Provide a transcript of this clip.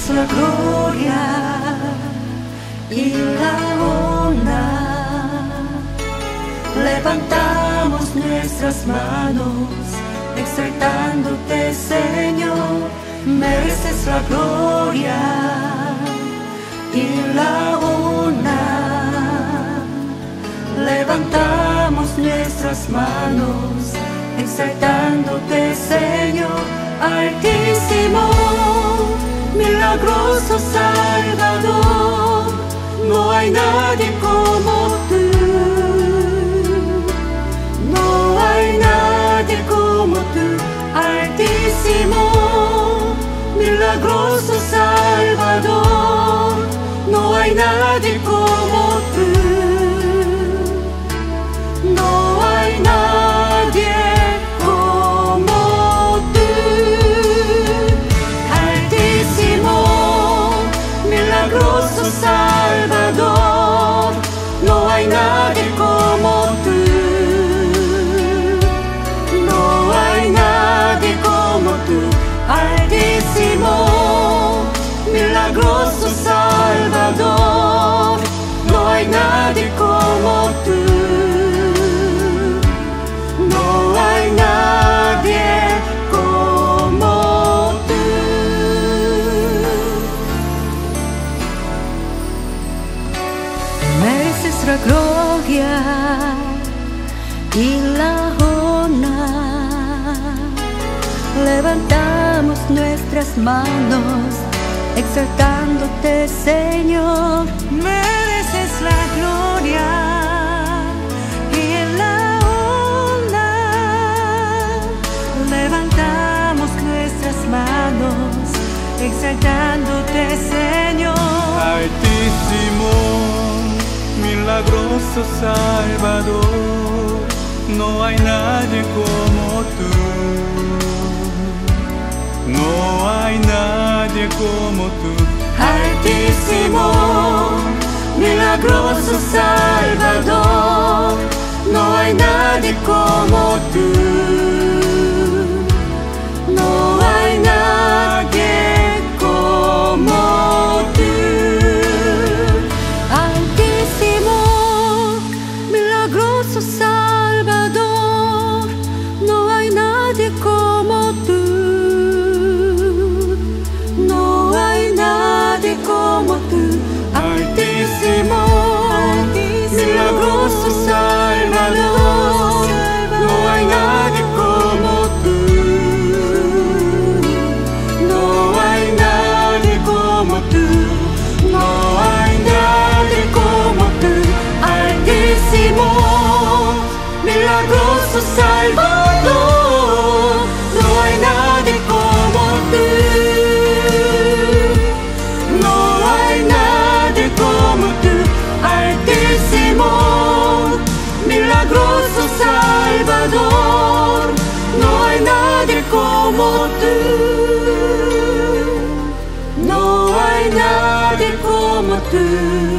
la gloria y la honra. Levantamos nuestras manos, exaltándote, Señor. Mereces la gloria y la honra. Levantamos nuestras manos, exaltándote, Señor. Altísimo, milagroso Salvador, no hay nadie como tú. No hay nadie como tú. Altísimo, milagroso Salvador, no hay nadie como tú. No hay nadie como tú. Altísimo, milagroso Salvador, no hay nadie como tú. No hay nadie como tú. Altísimo, milagroso Salvador, no hay nadie como tú. No hay nadie como tú. Mereces la gloria y la honra. Levantamos nuestras manos, exaltándote, Señor. Mereces la gloria y la honra. Levantamos nuestras manos, exaltándote, Señor. Altísimo, milagroso Salvador, no hay nadie como tú. No hay nadie como tú. Altísimo, milagroso Salvador, no hay nadie como tú. No hay nadie como tú. Altísimo, milagroso Salvador, no hay nadie como tú. No hay nadie como tú. Altísimo, milagroso Salvador, no hay nadie como tú. No hay nadie como tú. No hay nadie como tú. Altísimo, milagroso Salvador, no hay nadie como tú. No hay nadie como tú. Altísimo, milagroso Salvador, no hay nadie como tú. No hay nadie como tú.